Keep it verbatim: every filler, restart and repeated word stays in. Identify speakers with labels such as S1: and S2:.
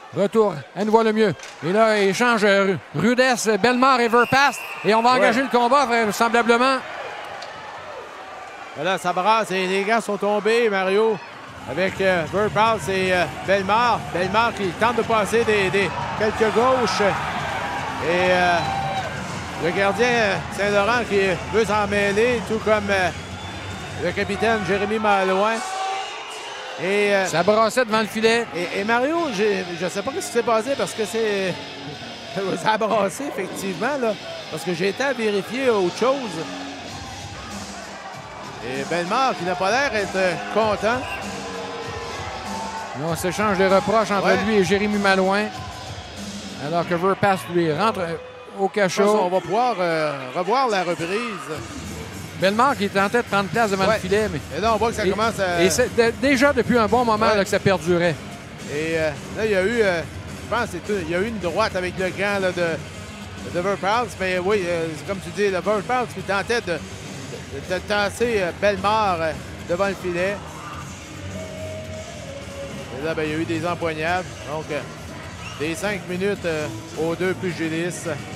S1: Retour à nouveau le mieux. Et là, échange euh, Rudess, Bellemare et Verpass. Et on va engager
S2: ouais.
S1: le combat, vraisemblablement.
S2: Là, ça brasse et les gars sont tombés, Mario, avec euh, Verpass et euh, Bellemare. Bellemare qui tente de passer des, des quelques gauches. Et euh, le gardien Saint-Laurent qui veut s'en mêler, tout comme euh, le capitaine Jérémy Malouin. Et, euh,
S1: ça brassait devant le filet.
S2: Et, et Mario, je ne sais pas ce qui s'est passé parce que c'est... ça a brassé, effectivement, là, parce que j'ai été à vérifier autre chose. Et Bellemare, qui n'a pas l'air d'être euh, content.
S1: Là, on s'échange des reproches entre
S2: ouais.
S1: lui et Jérémy Malouin. Alors que Verpass lui rentre au cachot.
S2: On va pouvoir euh, revoir la reprise.
S1: Bellemare qui tentait de prendre place devant
S2: ouais.
S1: le filet. Mais...
S2: Et là, on voit que ça
S1: et,
S2: commence à...
S1: Et c'est de, déjà depuis un bon moment ouais. là, que ça perdurait.
S2: Et euh, là, il y a eu, euh, je pense qu'il y a eu une droite avec le gant là, de, de Verpass. Mais oui, euh, comme tu dis, le Verpass qui tentait de, de, de tasser euh, Bellemare euh, devant le filet. Et là, ben, il y a eu des empoignades. Donc, euh, des cinq minutes euh, aux deux pugilistes.